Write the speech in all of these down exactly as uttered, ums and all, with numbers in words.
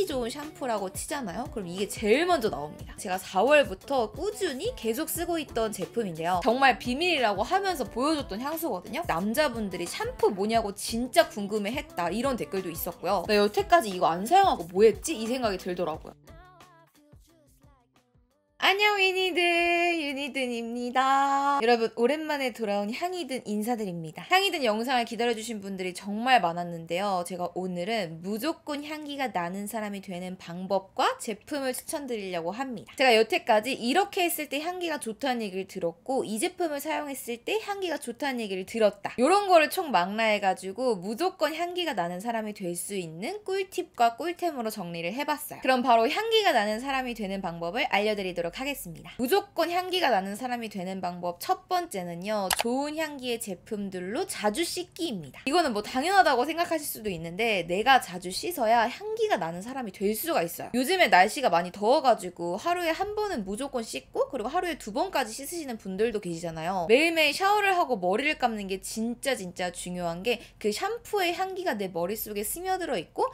향기 좋은 샴푸라고 치잖아요. 그럼 이게 제일 먼저 나옵니다. 제가 사월부터 꾸준히 계속 쓰고 있던 제품인데요. 정말 비밀이라고 하면서 보여줬던 향수거든요. 남자분들이 샴푸 뭐냐고 진짜 궁금해했다 이런 댓글도 있었고요. 나 여태까지 이거 안 사용하고 뭐 했지? 이 생각이 들더라고요. 안녕 위니든, 유니든입니다. 여러분 오랜만에 돌아온 향이든 인사드립니다. 향이든 영상을 기다려주신 분들이 정말 많았는데요. 제가 오늘은 무조건 향기가 나는 사람이 되는 방법과 제품을 추천드리려고 합니다. 제가 여태까지 이렇게 했을 때 향기가 좋다는 얘기를 들었고 이 제품을 사용했을 때 향기가 좋다는 얘기를 들었다. 이런 거를 총 망라해가지고 무조건 향기가 나는 사람이 될 수 있는 꿀팁과 꿀템으로 정리를 해봤어요. 그럼 바로 향기가 나는 사람이 되는 방법을 알려드리도록 하겠습니다. 무조건 향기가 나는 사람이 되는 방법 첫 번째는요. 좋은 향기의 제품들로 자주 씻기입니다. 이거는 뭐 당연하다고 생각하실 수도 있는데 내가 자주 씻어야 향기가 나는 사람이 될 수가 있어요. 요즘에 날씨가 많이 더워가지고 하루에 한 번은 무조건 씻고 그리고 하루에 두 번까지 씻으시는 분들도 계시잖아요. 매일매일 샤워를 하고 머리를 감는 게 진짜 진짜 중요한 게 그 샴푸의 향기가 내 머릿속에 스며들어 있고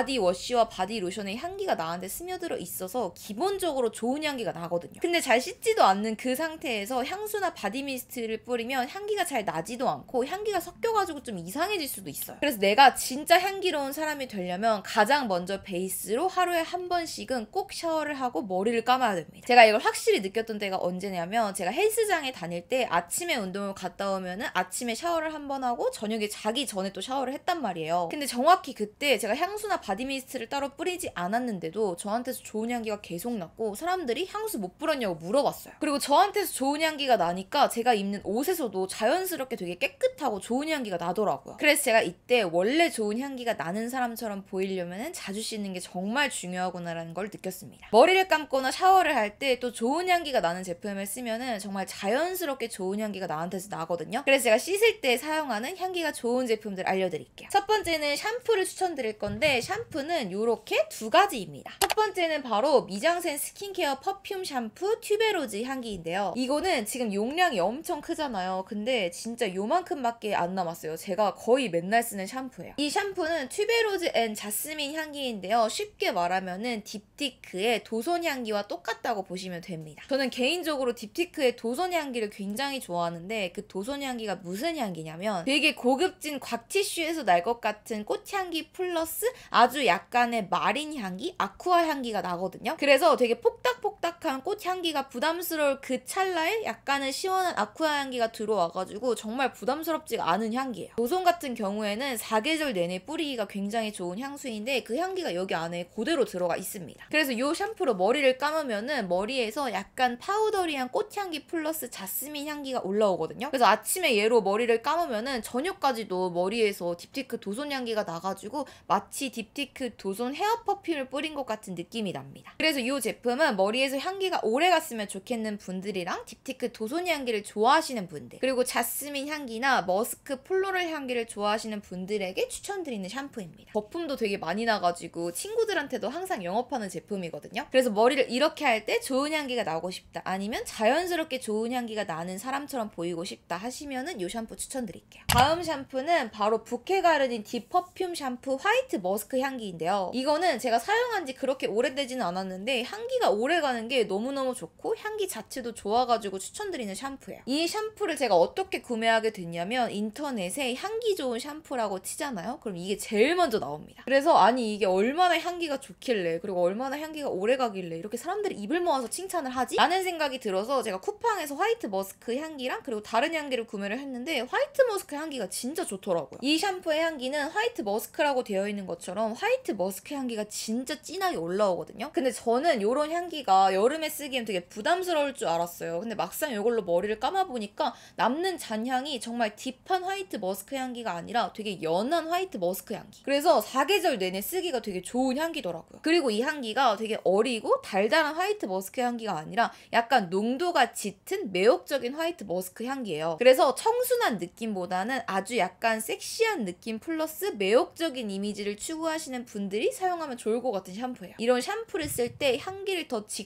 바디워시와 바디로션의 향기가 나한테 스며들어 있어서 기본적으로 좋은 향기가 나 거든요. 근데 잘 씻지도 않는 그 상태에서 향수나 바디미스트를 뿌리면 향기가 잘 나지도 않고 향기가 섞여가지고 좀 이상해질 수도 있어요. 그래서 내가 진짜 향기로운 사람이 되려면 가장 먼저 베이스로 하루에 한 번씩은 꼭 샤워를 하고 머리를 감아야 됩니다. 제가 이걸 확실히 느꼈던 때가 언제냐면 제가 헬스장에 다닐 때 아침에 운동을 갔다 오면은 아침에 샤워를 한 번 하고 저녁에 자기 전에 또 샤워를 했단 말이에요. 근데 정확히 그때 제가 향수나 바디미스트를 따로 뿌리지 않았는데도 저한테서 좋은 향기가 계속 났고 사람들이 향수 못 뿌렸냐고 물어봤어요. 그리고 저한테서 좋은 향기가 나니까 제가 입는 옷에서도 자연스럽게 되게 깨끗하고 좋은 향기가 나더라고요. 그래서 제가 이때 원래 좋은 향기가 나는 사람처럼 보이려면 자주 씻는 게 정말 중요하구나라는 걸 느꼈습니다. 머리를 감거나 샤워를 할 때 또 좋은 향기가 나는 제품을 쓰면은 정말 자연스럽게 좋은 향기가 나한테서 나거든요. 그래서 제가 씻을 때 사용하는 향기가 좋은 제품들 알려드릴게요. 첫 번째는 샴푸를 추천드릴 건데 샴푸는 이렇게 두 가지입니다. 첫 번째는 바로 미장센 스킨케어 퍼퓸 샴푸 튜베로즈 향기인데요. 이거는 지금 용량이 엄청 크잖아요. 근데 진짜 요만큼밖에 안 남았어요. 제가 거의 맨날 쓰는 샴푸예요. 이 샴푸는 튜베로즈 앤 자스민 향기인데요. 쉽게 말하면은 딥티크의 도손 향기와 똑같다고 보시면 됩니다. 저는 개인적으로 딥티크의 도손 향기를 굉장히 좋아하는데 그 도손 향기가 무슨 향기냐면 되게 고급진 곽티슈에서 날 것 같은 꽃향기 플러스 아주 약간의 마린 향기, 아쿠아 향기가 나거든요. 그래서 되게 폭닥폭닥한 꽃향기가 부담스러울 그 찰나에 약간은 시원한 아쿠아 향기가 들어와가지고 정말 부담스럽지가 않은 향기예요. 도손 같은 경우에는 사계절 내내 뿌리기가 굉장히 좋은 향수인데 그 향기가 여기 안에 그대로 들어가 있습니다. 그래서 이 샴푸로 머리를 감으면은 머리에서 약간 파우더리한 꽃향기 플러스 자스민 향기가 올라오거든요. 그래서 아침에 얘로 머리를 감으면은 저녁까지도 머리에서 딥티크 도손 향기가 나가지고 마치 딥티크 도손 헤어 퍼퓸을 뿌린 것 같은 느낌이 납니다. 그래서 이 제품은 머리에서 향기가 오래 갔으면 좋겠는 분들이랑 딥티크 도손 향기를 좋아하시는 분들 그리고 자스민 향기나 머스크 플로럴 향기를 좋아하시는 분들에게 추천드리는 샴푸입니다. 거품도 되게 많이 나가지고 친구들한테도 항상 영업하는 제품이거든요. 그래서 머리를 이렇게 할 때 좋은 향기가 나고 싶다 아니면 자연스럽게 좋은 향기가 나는 사람처럼 보이고 싶다 하시면은 이 샴푸 추천드릴게요. 다음 샴푸는 바로 부케가르닌 딥 퍼퓸 샴푸 화이트 머스크 향기인데요. 이거는 제가 사용한 지 그렇게 오래되지는 않았는데 향기가 오래가는 게 너무너무 좋고 향기 자체도 좋아가지고 추천드리는 샴푸예요. 이 샴푸를 제가 어떻게 구매하게 됐냐면 인터넷에 향기 좋은 샴푸라고 치잖아요. 그럼 이게 제일 먼저 나옵니다. 그래서 아니 이게 얼마나 향기가 좋길래 그리고 얼마나 향기가 오래가길래 이렇게 사람들이 입을 모아서 칭찬을 하지? 라는 생각이 들어서 제가 쿠팡에서 화이트 머스크 향기랑 그리고 다른 향기를 구매를 했는데 화이트 머스크 향기가 진짜 좋더라고요. 이 샴푸의 향기는 화이트 머스크라고 되어 있는 것처럼 화이트 머스크 향기가 진짜 진하게 올라오거든요. 근데 저는 이런 향기가 여름에 쓰기엔 되게 부담스러울 줄 알았어요. 근데 막상 이걸로 머리를 감아보니까 남는 잔향이 정말 딥한 화이트 머스크 향기가 아니라 되게 연한 화이트 머스크 향기. 그래서 사계절 내내 쓰기가 되게 좋은 향기더라고요. 그리고 이 향기가 되게 어리고 달달한 화이트 머스크 향기가 아니라 약간 농도가 짙은 매혹적인 화이트 머스크 향기예요. 그래서 청순한 느낌보다는 아주 약간 섹시한 느낌 플러스 매혹적인 이미지를 추구하시는 분들이 사용하면 좋을 것 같은 샴푸예요. 이런 샴푸를 쓸 때 향기를 더 짙고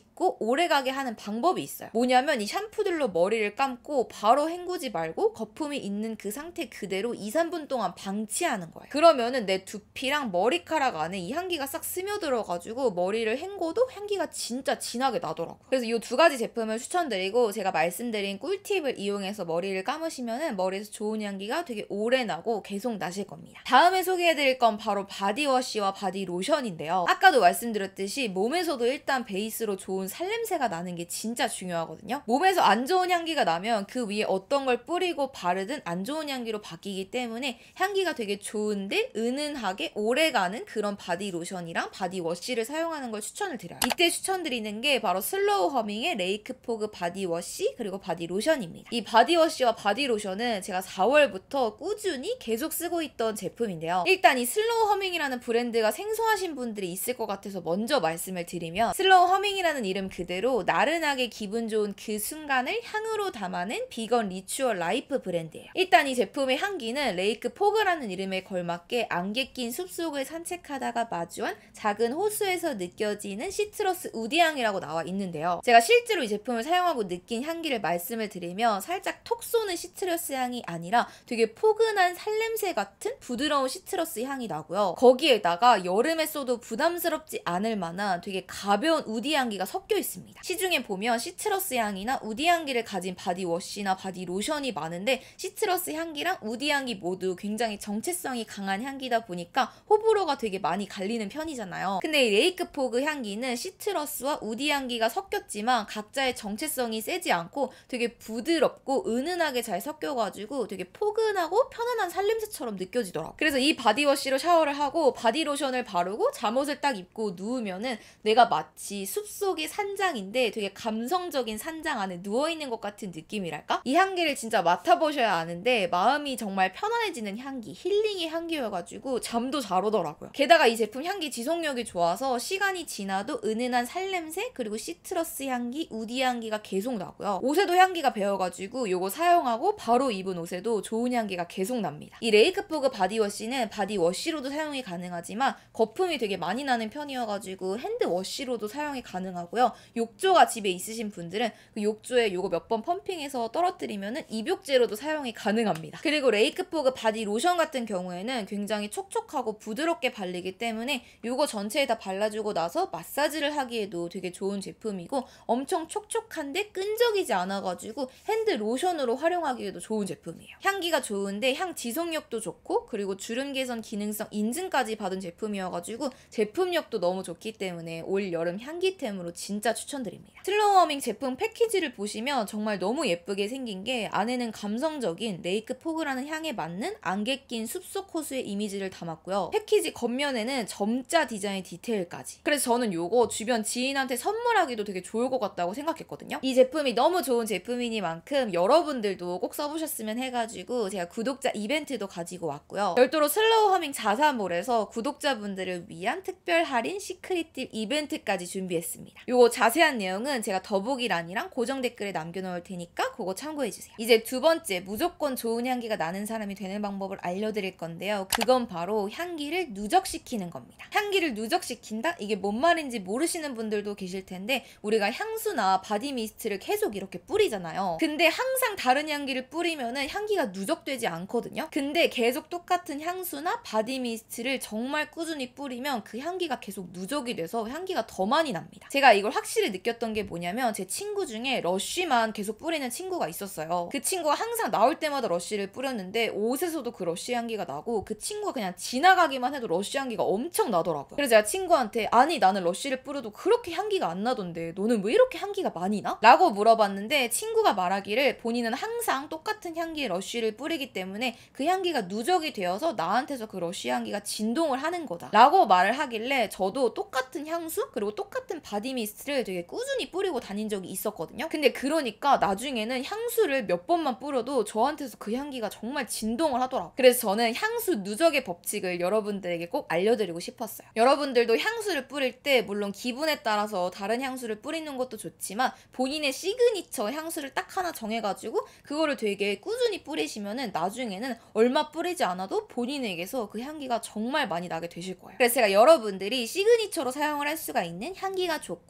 오래가게 하는 방법이 있어요. 뭐냐면 이 샴푸들로 머리를 감고 바로 헹구지 말고 거품이 있는 그 상태 그대로 이, 삼 분 동안 방치하는 거예요. 그러면은 내 두피랑 머리카락 안에 이 향기가 싹 스며들어가지고 머리를 헹궈도 향기가 진짜 진하게 나더라고요. 그래서 이 두 가지 제품을 추천드리고, 제가 말씀드린 꿀팁을 이용해서 머리를 감으시면은 머리에서 좋은 향기가 되게 오래 나고 계속 나실 겁니다. 다음에 소개해드릴 건 바로 바디워시와 바디로션인데요. 아까도 말씀드렸듯이 몸에서도 일단 베이스로 좋은 살냄새가 나는 게 진짜 중요하거든요. 몸에서 안 좋은 향기가 나면 그 위에 어떤 걸 뿌리고 바르든 안 좋은 향기로 바뀌기 때문에 향기가 되게 좋은데 은은하게 오래가는 그런 바디로션이랑 바디워시를 사용하는 걸 추천을 드려요. 이때 추천드리는 게 바로 슬로우 허밍의 레이크포그 바디워시 그리고 바디로션입니다. 이 바디워시와 바디로션은 제가 사월부터 꾸준히 계속 쓰고 있던 제품인데요. 일단 이 슬로우 허밍이라는 브랜드가 생소하신 분들이 있을 것 같아서 먼저 말씀을 드리면, 슬로우 허밍이라는 이름 그대로 나른하게 기분 좋은 그 순간을 향으로 담아낸 비건 리추얼 라이프 브랜드예요. 일단 이 제품의 향기는 레이크 포그라는 이름에 걸맞게 안개 낀 숲속을 산책하다가 마주한 작은 호수에서 느껴지는 시트러스 우디향이라고 나와 있는데요. 제가 실제로 이 제품을 사용하고 느낀 향기를 말씀을 드리면 살짝 톡 쏘는 시트러스 향이 아니라 되게 포근한 살냄새 같은 부드러운 시트러스 향이 나고요. 거기에다가 여름에 써도 부담스럽지 않을 만한 되게 가벼운 우디 향기가 섞여 있습니다. 시중에 보면 시트러스 향이나 우디 향기를 가진 바디워시나 바디로션이 많은데, 시트러스 향기랑 우디 향기 모두 굉장히 정체성이 강한 향기다 보니까 호불호가 되게 많이 갈리는 편이잖아요. 근데 이 레이크 포그 향기는 시트러스와 우디 향기가 섞였지만 각자의 정체성이 세지 않고 되게 부드럽고 은은하게 잘 섞여가지고 되게 포근하고 편안한 살냄새처럼 느껴지더라고요. 그래서 이 바디워시로 샤워를 하고 바디로션을 바르고 잠옷을 딱 입고 누우면은 내가 마치 숲속의 산장인데 되게 감성적인 산장 안에 누워있는 것 같은 느낌이랄까? 이 향기를 진짜 맡아보셔야 아는데 마음이 정말 편안해지는 향기, 힐링의 향기여가지고 잠도 잘 오더라고요. 게다가 이 제품 향기 지속력이 좋아서 시간이 지나도 은은한 살냄새 그리고 시트러스 향기, 우디 향기가 계속 나고요. 옷에도 향기가 배어가지고 요거 사용하고 바로 입은 옷에도 좋은 향기가 계속 납니다. 이 레이크포그 바디워시는 바디워시로도 사용이 가능하지만 거품이 되게 많이 나는 편이어가지고 핸드워시로도 사용이 가능하고요. 욕조가 집에 있으신 분들은 그 욕조에 요거 몇 번 펌핑해서 떨어뜨리면은 입욕제로도 사용이 가능합니다. 그리고 레이크포그 바디로션 같은 경우에는 굉장히 촉촉하고 부드럽게 발리기 때문에 요거 전체에 다 발라주고 나서 마사지를 하기에도 되게 좋은 제품이고, 엄청 촉촉한데 끈적이지 않아가지고 핸드 로션으로 활용하기에도 좋은 제품이에요. 향기가 좋은데 향 지속력도 좋고 그리고 주름 개선 기능성 인증까지 받은 제품이어가지고 제품력도 너무 좋기 때문에 올 여름 향기템으로 진짜 추천드립니다. 슬로우 허밍 제품 패키지를 보시면 정말 너무 예쁘게 생긴 게, 안에는 감성적인 레이크 포그라는 향에 맞는 안개 낀 숲속 호수의 이미지를 담았고요. 패키지 겉면에는 점자 디자인 디테일까지. 그래서 저는 요거 주변 지인한테 선물하기도 되게 좋을 것 같다고 생각했거든요. 이 제품이 너무 좋은 제품이니만큼 여러분들도 꼭 써보셨으면 해가지고 제가 구독자 이벤트도 가지고 왔고요. 별도로 슬로우 허밍 자사몰에서 구독자분들을 위한 특별 할인 시크릿 딜 이벤트까지 준비했습니다. 요거 자세한 내용은 제가 더보기란이랑 고정 댓글에 남겨놓을 테니까 그거 참고해주세요. 이제 두 번째, 무조건 좋은 향기가 나는 사람이 되는 방법을 알려드릴 건데요. 그건 바로 향기를 누적시키는 겁니다. 향기를 누적시킨다? 이게 뭔 말인지 모르시는 분들도 계실 텐데, 우리가 향수나 바디 미스트를 계속 이렇게 뿌리잖아요. 근데 항상 다른 향기를 뿌리면은 향기가 누적되지 않거든요. 근데 계속 똑같은 향수나 바디 미스트를 정말 꾸준히 뿌리면 그 향기가 계속 누적이 돼서 향기가 더 많이 납니다. 제가 이걸 확실히 느꼈던 게 뭐냐면, 제 친구 중에 러쉬만 계속 뿌리는 친구가 있었어요. 그 친구가 항상 나올 때마다 러쉬를 뿌렸는데 옷에서도 그 러쉬 향기가 나고, 그 친구가 그냥 지나가기만 해도 러쉬 향기가 엄청 나더라고요. 그래서 제가 친구한테 아니 나는 러쉬를 뿌려도 그렇게 향기가 안 나던데 너는 왜 이렇게 향기가 많이 나? 라고 물어봤는데, 친구가 말하기를 본인은 항상 똑같은 향기의 러쉬를 뿌리기 때문에 그 향기가 누적이 되어서 나한테서 그 러쉬 향기가 진동을 하는 거다 라고 말을 하길래, 저도 똑같은 향수 그리고 똑같은 바디 미스트를 되게 꾸준히 뿌리고 다닌 적이 있었거든요. 근데 그러니까 나중에는 향수를 몇 번만 뿌려도 저한테서 그 향기가 정말 진동을 하더라고요. 그래서 저는 향수 누적의 법칙을 여러분들에게 꼭 알려드리고 싶었어요. 여러분들도 향수를 뿌릴 때 물론 기분에 따라서 다른 향수를 뿌리는 것도 좋지만 본인의 시그니처 향수를 딱 하나 정해가지고 그거를 되게 꾸준히 뿌리시면은 나중에는 얼마 뿌리지 않아도 본인에게서 그 향기가 정말 많이 나게 되실 거예요. 그래서 제가 여러분들이 시그니처로 사용을 할 수가 있는 향기가 좋고 지속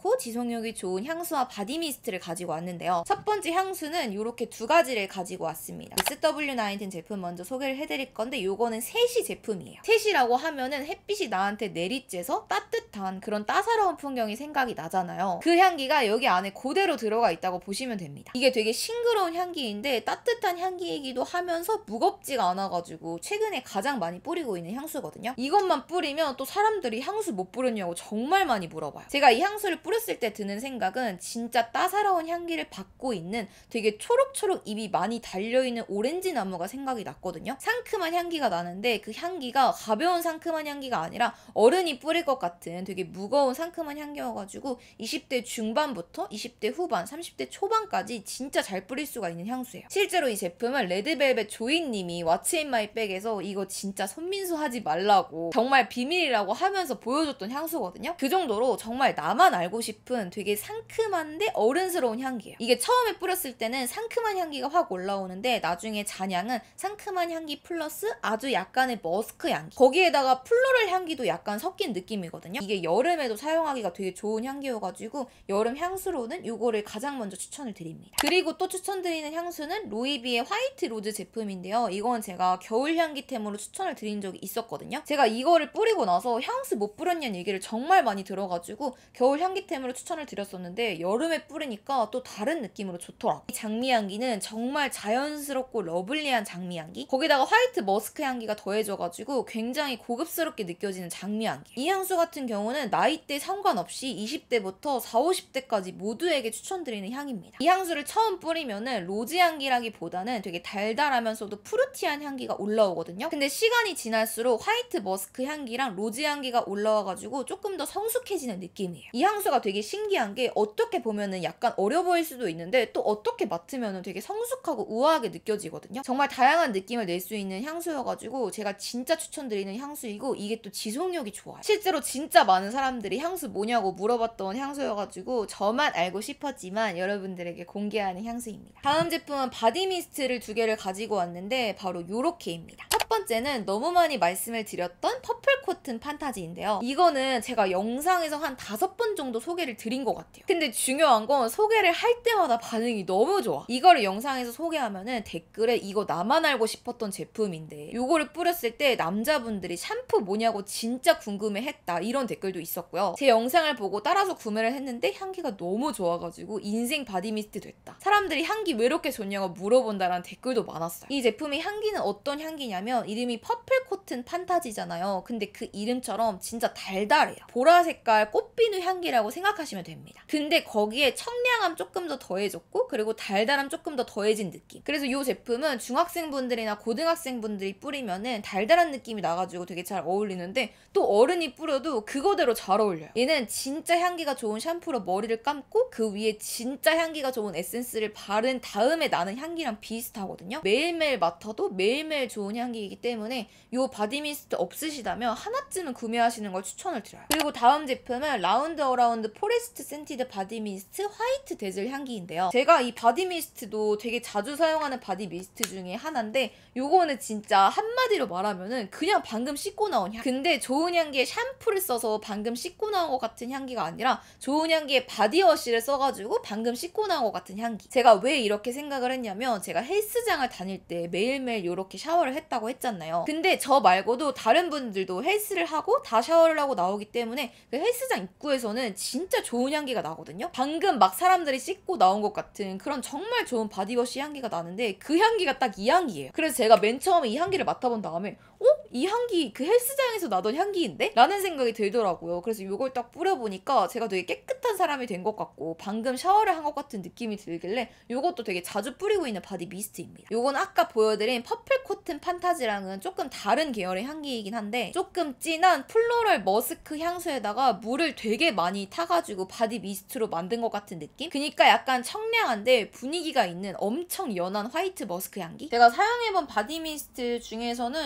지속력이 좋은 향수와 바디 미스트를 가지고 왔는데요. 첫 번째 향수는 이렇게 두 가지를 가지고 왔습니다. 에스더블유 나인틴 제품 먼저 소개를 해드릴 건데 요거는 셋이 제품이에요. 셋이라고 하면은 햇빛이 나한테 내리쬐서 따뜻한 그런 따사로운 풍경이 생각이 나잖아요. 그 향기가 여기 안에 그대로 들어가 있다고 보시면 됩니다. 이게 되게 싱그러운 향기인데 따뜻한 향기이기도 하면서 무겁지가 않아가지고 최근에 가장 많이 뿌리고 있는 향수거든요. 이것만 뿌리면 또 사람들이 향수 못 뿌렸냐고 정말 많이 물어봐요. 제가 이 향수를 뿌렸을 때 드는 생각은 진짜 따사로운 향기를 받고 있는 되게 초록초록 잎이 많이 달려있는 오렌지 나무가 생각이 났거든요. 상큼한 향기가 나는데 그 향기가 가벼운 상큼한 향기가 아니라 어른이 뿌릴 것 같은 되게 무거운 상큼한 향기여가지고 이십 대 중반부터 이십 대 후반, 삼십 대 초반까지 진짜 잘 뿌릴 수가 있는 향수예요. 실제로 이 제품은 레드벨벳 조이님이 왓츠 인 마이 백에서 이거 진짜 손민수 하지 말라고 정말 비밀이라고 하면서 보여줬던 향수거든요. 그 정도로 정말 나만 알고 싶은 되게 상큼한데 어른스러운 향기예요. 이게 처음에 뿌렸을 때는 상큼한 향기가 확 올라오는데 나중에 잔향은 상큼한 향기 플러스 아주 약간의 머스크 향기, 거기에다가 플로럴 향기도 약간 섞인 느낌이거든요. 이게 여름에도 사용하기가 되게 좋은 향기여가지고 여름 향수로는 이거를 가장 먼저 추천을 드립니다. 그리고 또 추천드리는 향수는 로이비의 화이트 로즈 제품인데요. 이건 제가 겨울 향기템으로 추천을 드린 적이 있었거든요. 제가 이거를 뿌리고 나서 향수 못 뿌렸냐는 얘기를 정말 많이 들어가지고 겨울 향기템으로 추천을 드렸었는데 여름에 뿌리니까 또 다른 느낌으로 좋더라고요. 이 장미 향기는 정말 자연스럽고 러블리한 장미 향기, 거기다가 화이트 머스크 향기가 더해져가지고 굉장히 고급스럽게 느껴지는 장미 향기. 이 향수 같은 경우는 나이대 상관없이 이십 대부터 사십, 오십 대까지 모두에게 추천드리는 향입니다. 이 향수를 처음 뿌리면은 로즈 향기라기보다는 되게 달달하면서도 푸르티한 향기가 올라오거든요. 근데 시간이 지날수록 화이트 머스크 향기랑 로즈 향기가 올라와가지고 조금 더 성숙해지는 느낌이에요. 이 향수가 되게 신기한 게 어떻게 보면은 약간 어려 보일 수도 있는데 또 어떻게 맡으면은 되게 성숙하고 우아하게 느껴지거든요. 정말 다양한 느낌을 낼 수 있는 향수여가지고 제가 진짜 추천드리는 향수이고 이게 또 지속력이 좋아요. 실제로 진짜 많은 사람들이 향수 뭐냐고 물어봤던 향수여가지고 저만 알고 싶었지만 여러분들에게 공개하는 향수입니다. 다음 제품은 바디 미스트를 두 개를 가지고 왔는데 바로 요렇게입니다. 첫 번째는 너무 많이 말씀을 드렸던 퍼플 코튼 판타지인데요. 이거는 제가 영상에서 한 다섯 번 정도 소개를 드린 것 같아요. 근데 중요한 건 소개를 할 때마다 반응이 너무 좋아. 이거를 영상에서 소개하면은 댓글에 이거 나만 알고 싶었던 제품인데 이거를 뿌렸을 때 남자분들이 샴푸 뭐냐고 진짜 궁금해했다 이런 댓글도 있었고요. 제 영상을 보고 따라서 구매를 했는데 향기가 너무 좋아가지고 인생 바디 미스트 됐다, 사람들이 향기 왜 이렇게 좋냐고 물어본다라는 댓글도 많았어요. 이 제품의 향기는 어떤 향기냐면 이름이 퍼플 코튼 판타지잖아요. 근데 그 이름처럼 진짜 달달해요. 보라 색깔 꽃비누 향기라고 생각하시면 됩니다. 근데 거기에 청량함 조금 더 더해졌고 그리고 달달함 조금 더 더해진 느낌. 그래서 이 제품은 중학생분들이나 고등학생분들이 뿌리면은 달달한 느낌이 나가지고 되게 잘 어울리는데 또 어른이 뿌려도 그거대로 잘 어울려요. 얘는 진짜 향기가 좋은 샴푸로 머리를 감고 그 위에 진짜 향기가 좋은 에센스를 바른 다음에 나는 향기랑 비슷하거든요. 매일매일 맡아도 매일매일 좋은 향기이기 때문에 이 바디 미스트 없으시다면 하나쯤은 구매하시는 걸 추천을 드려요. 그리고 다음 제품은 라운드 어라운드 포레스트 센티드 바디 미스트 화이트 데즐 향기인데요. 제가 이 바디 미스트도 되게 자주 사용하는 바디 미스트 중에 하나인데 요거는 진짜 한마디로 말하면은 그냥 방금 씻고 나온 향. 근데 좋은 향기의 샴푸를 써서 방금 씻고 나온 것 같은 향기가 아니라 좋은 향기의 바디워시를 써가지고 방금 씻고 나온 것 같은 향기. 제가 왜 이렇게 생각을 했냐면 제가 헬스장을 다닐 때 매일매일 이렇게 샤워를 했다고 했잖아요. 근데 저 말고도 다른 분들도 헬스를 하고 다 샤워를 하고 나오기 때문에 그 헬스장 입구에서는 진짜 좋은 향기가 나거든요. 방금 막 사람들이 씻고 나온 것 같은 그런 정말 좋은 바디워시 향기가 나는데 그 향기가 딱 이 향기예요. 그래서 제가 맨 처음에 이 향기를 맡아본 다음에 어? 이 향기 그 헬스장에서 나던 향기인데? 라는 생각이 들더라고요. 그래서 이걸 딱 뿌려보니까 제가 되게 깨끗한 사람이 된 것 같고 방금 샤워를 한 것 같은 느낌이 들길래 이것도 되게 자주 뿌리고 있는 바디 미스트입니다. 이건 아까 보여드린 퍼플 코튼 판타지랑은 조금 다른 계열의 향기이긴 한데 조금 진한 플로럴 머스크 향수에다가 물을 되게 많이 타가지고 바디 미스트로 만든 것 같은 느낌? 그니까 약간 청량한데 분위기가 있는 엄청 연한 화이트 머스크 향기? 제가 사용해본 바디 미스트 중에서는 이거 두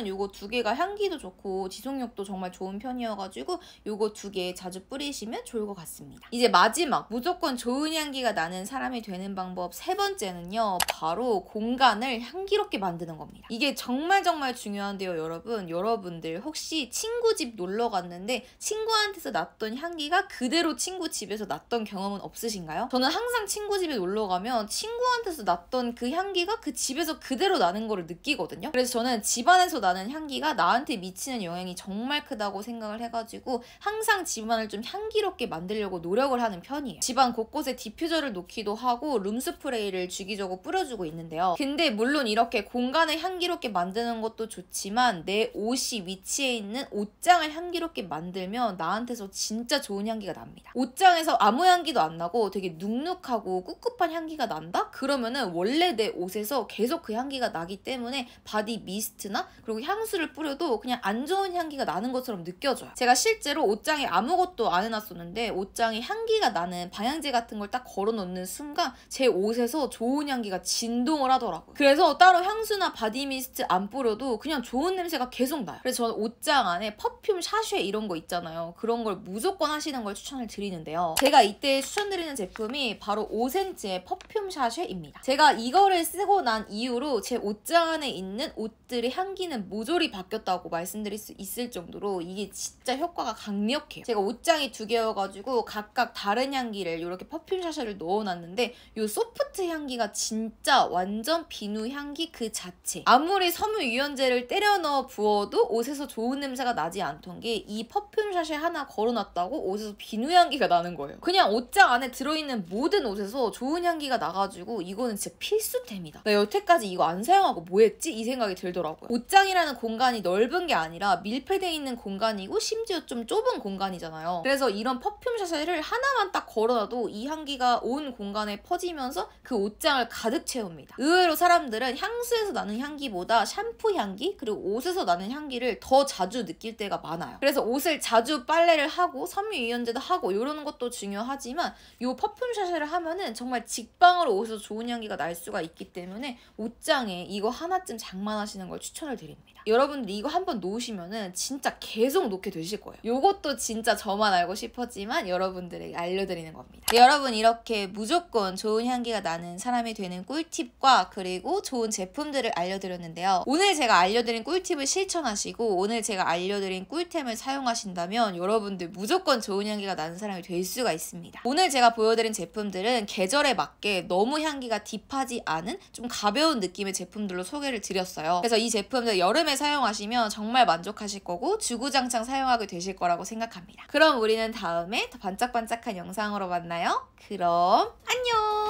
두 개가 향기도 좋고 지속력도 정말 좋은 편이어가지고 요거 두 개 자주 뿌리시면 좋을 것 같습니다. 이제 마지막 무조건 좋은 향기가 나는 사람이 되는 방법 세 번째는요. 바로 공간을 향기롭게 만드는 겁니다. 이게 정말 정말 중요한데요, 여러분. 여러분들 혹시 친구 집 놀러 갔는데 친구한테서 났던 향기가 그대로 친구 집에서 났던 경험은 없으신가요? 저는 항상 친구 집에 놀러 가면 친구한테서 났던 그 향기가 그 집에서 그대로 나는 거를 느끼거든요. 그래서 저는 집안에서 나는 향기가 나한테 미치는 영향이 정말 크다고 생각을 해가지고 항상 집안을 좀 향기롭게 만들려고 노력을 하는 편이에요. 집안 곳곳에 디퓨저를 놓기도 하고 룸스프레이를 주기적으로 뿌려주고 있는데요. 근데 물론 이렇게 공간을 향기롭게 만드는 것도 좋지만 내 옷이 위치해 있는 옷장을 향기롭게 만들면 나한테서 진짜 좋은 향기가 납니다. 옷장에서 아무 향기도 안 나고 되게 눅눅하고 꿉꿉한 향기가 난다? 그러면은 원래 내 옷에서 계속 그 향기가 나기 때문에 바디 미스트나 그리고 향수를 뿌려도 그냥 안 좋은 향기가 나는 것처럼 느껴져요. 제가 실제로 옷장에 아무것도 안 해놨었는데 옷장에 향기가 나는 방향제 같은 걸 딱 걸어놓는 순간 제 옷에서 좋은 향기가 진동을 하더라고요. 그래서 따로 향수나 바디 미스트 안 뿌려도 그냥 좋은 냄새가 계속 나요. 그래서 저는 옷장 안에 퍼퓸 샤쉐 이런 거 있잖아요. 그런 걸 무조건 하시는 걸 추천을 드리는데요. 제가 이때 추천드리는 제품이 바로 오센츠의 퍼퓸 샤쉐입니다. 제가 이거를 쓰고 난 이후로 제 옷장 안에 있는 옷들의 향기는 모조리 바뀌었다고 말씀드릴 수 있을 정도로 이게 진짜 효과가 강력해요. 제가 옷장이 두 개여가지고 각각 다른 향기를 이렇게 퍼퓸 샤쉐를 넣어놨는데 이 소프트 향기가 진짜 완전 비누 향기 그 자체. 아무리 섬유유연제를 때려 넣어 부어도 옷에서 좋은 냄새가 나지 않던 게 이 퍼퓸 샤쉐 하나 걸어놨다고 옷에서 비누 향기가 나는 거예요. 그냥 옷장 안에 들어있는 모든 옷에서 좋은 향기가 나가지고 이거는 진짜 필수템이다. 나 여태까지 이거 안 사용하고 뭐 했지? 이 생각이 들더라고요. 옷장이라는 공간이 넓은 게 아니라 밀폐되어 있는 공간이고 심지어 좀 좁은 공간이잖아요. 그래서 이런 퍼퓸 샤쉐를 하나만 딱 걸어놔도 이 향기가 온 공간에 퍼지면서 그 옷장을 가득 채웁니다. 의외로 사람들은 향수에서 나는 향기보다 샴푸 향기 그리고 옷에서 나는 향기를 더 자주 느낄 때가 많아요. 그래서 옷을 자주 빨래를 하고 섬유유연제도 하고 이러는 것도 중요하지만 이 퍼퓸 샤쉐를 하면은 정말 직방으로 옷에서 좋은 향기가 날 수가 있기 때문에 옷장에 이거 하나쯤 장만하시는 걸 추천을 드립니다. 여러분들이 이거 한번 놓으시면은 진짜 계속 놓게 되실 거예요. 이것도 진짜 저만 알고 싶었지만 여러분들에게 알려드리는 겁니다. 네, 여러분 이렇게 무조건 좋은 향기가 나는 사람이 되는 꿀팁과 그리고 좋은 제품들을 알려드렸는데요. 오늘 제가 알려드린 꿀팁을 실천하시고 오늘 제가 알려드린 꿀템을 사용하신다면 여러분들 무조건 좋은 향기가 나는 사람이 될 수가 있습니다. 오늘 제가 보여드린 제품들은 계절에 맞게 너무 향기가 딥하지 않은 좀 가벼운 느낌의 제품들로 소개를 드렸어요. 그래서 이 제품들 여름에 사용하시면 정말 만족하실 거고 주구장창 사용하게 되실 거라고 생각합니다. 그럼 우리는 다음에 더 반짝반짝한 영상으로 만나요. 그럼 안녕!